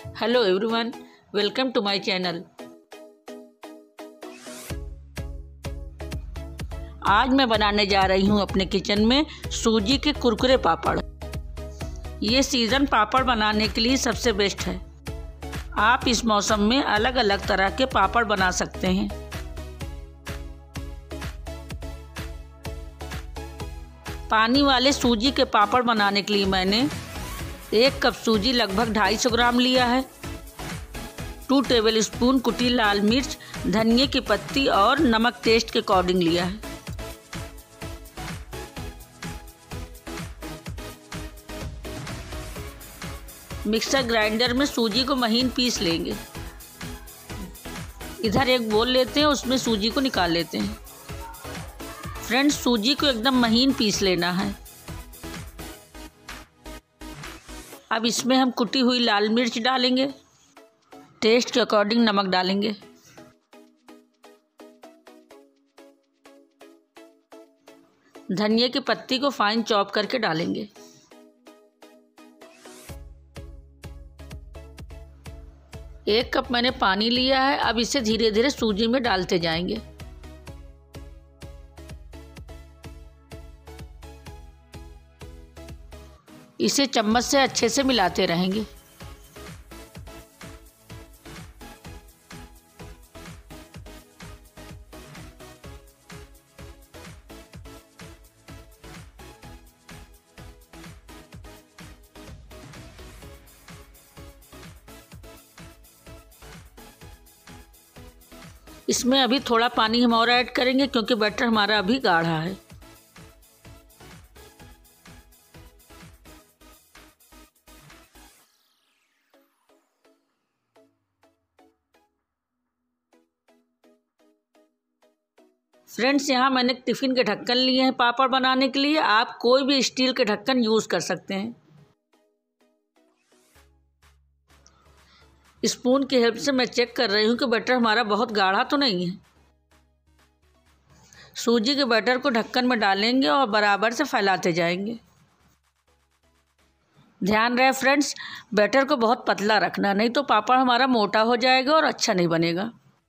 Hello everyone, welcome to my channel. आज मैं बनाने जा रही हूँ अपने किचन में सूजी के कुरकुरे पापड़। ये सीज़न पापड़ बनाने के लिए सबसे बेस्ट है। आप इस मौसम में अलग अलग तरह के पापड़ बना सकते हैं। पानी वाले सूजी के पापड़ बनाने के लिए मैंने 1 कप सूजी लगभग 250 ग्राम लिया है। 2 टेबलस्पून कुटी लाल मिर्च, धनिया की पत्ती और नमक टेस्ट के अकॉर्डिंग लिया है। मिक्सर ग्राइंडर में सूजी को महीन पीस लेंगे। इधर एक बोल लेते हैं, उसमें सूजी को निकाल लेते हैं। फ्रेंड्स, सूजी को एकदम महीन पीस लेना है। अब इसमें हम कुटी हुई लाल मिर्च डालेंगे। टेस्ट के अकॉर्डिंग नमक डालेंगे। धनिया की पत्ती को फाइन चॉप करके डालेंगे। एक कप मैंने पानी लिया है। अब इसे धीरे धीरे सूजी में डालते जाएंगे। इसे चम्मच से अच्छे से मिलाते रहेंगे। इसमें अभी थोड़ा पानी हम और ऐड करेंगे क्योंकि बैटर हमारा अभी गाढ़ा है। फ्रेंड्स, यहाँ मैंने टिफ़िन के ढक्कन लिए हैं पापड़ बनाने के लिए। आप कोई भी स्टील के ढक्कन यूज़ कर सकते हैं। स्पून की हेल्प से मैं चेक कर रही हूँ कि बैटर हमारा बहुत गाढ़ा तो नहीं है। सूजी के बैटर को ढक्कन में डालेंगे और बराबर से फैलाते जाएंगे। ध्यान रहे फ्रेंड्स, बैटर को बहुत पतला रखना, नहीं तो पापड़ हमारा मोटा हो जाएगा और अच्छा नहीं बनेगा।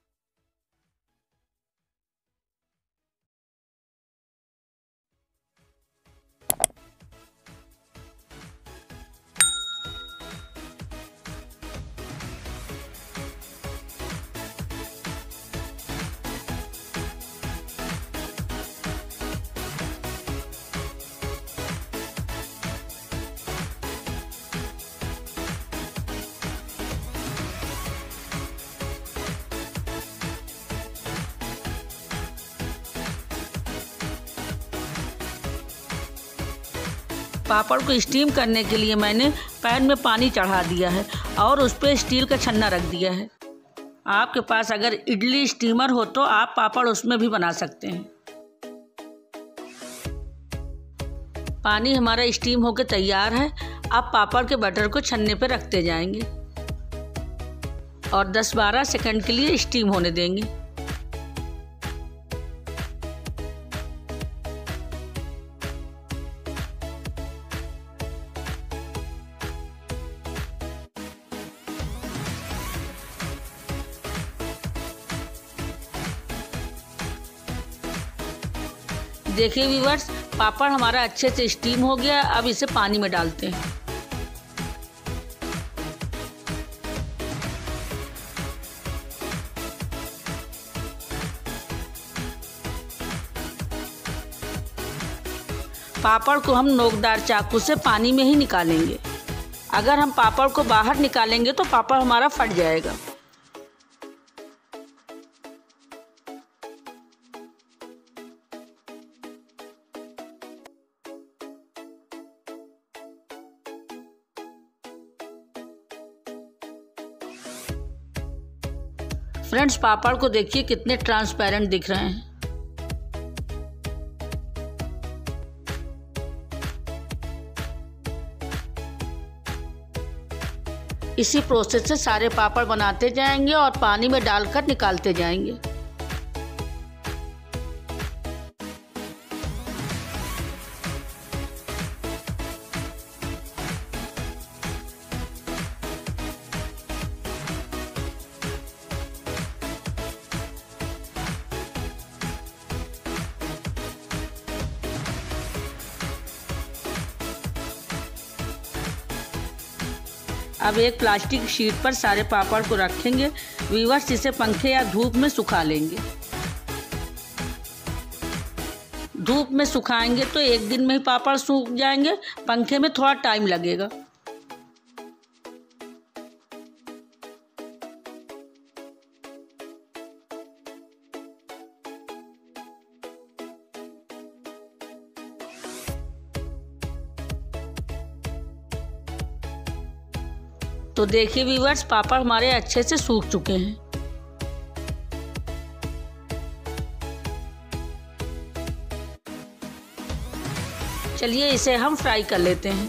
पापड़ को स्टीम करने के लिए मैंने पैन में पानी चढ़ा दिया है और उस पर स्टील का छन्ना रख दिया है। आपके पास अगर इडली स्टीमर हो तो आप पापड़ उसमें भी बना सकते हैं। पानी हमारा स्टीम होकर तैयार है। अब पापड़ के बैटर को छन्ने पर रखते जाएंगे और 10-12 सेकंड के लिए स्टीम होने देंगे। देखिए व्यूअर्स, पापड़ हमारा अच्छे से स्टीम हो गया। अब इसे पानी में डालते हैं। पापड़ को हम नोकदार चाकू से पानी में ही निकालेंगे। अगर हम पापड़ को बाहर निकालेंगे तो पापड़ हमारा फट जाएगा। फ्रेंड्स, पापड़ को देखिए कितने ट्रांसपेरेंट दिख रहे हैं। इसी प्रोसेस से सारे पापड़ बनाते जाएंगे और पानी में डालकर निकालते जाएंगे। अब एक प्लास्टिक शीट पर सारे पापड़ को रखेंगे। व्यूअर्स, इसे पंखे या धूप में सुखा लेंगे। धूप में सुखाएंगे तो एक दिन में ही पापड़ सूख जाएंगे, पंखे में थोड़ा टाइम लगेगा। तो देखिए व्यूअर्स, पापड़ हमारे अच्छे से सूख चुके हैं। चलिए इसे हम फ्राई कर लेते हैं।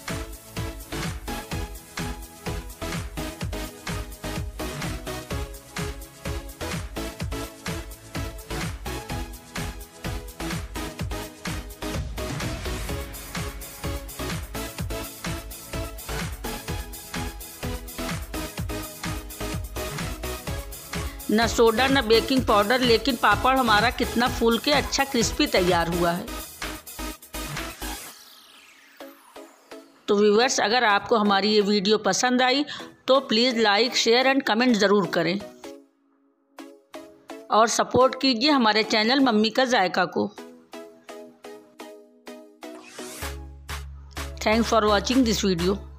न सोडा न बेकिंग पाउडर, लेकिन पापड़ हमारा कितना फूल के अच्छा क्रिस्पी तैयार हुआ है। तो व्यूअर्स, अगर आपको हमारी ये वीडियो पसंद आई तो please like, share and comment ज़रूर करें और सपोर्ट कीजिए हमारे चैनल मम्मी का जायका को। Thanks for watching this video.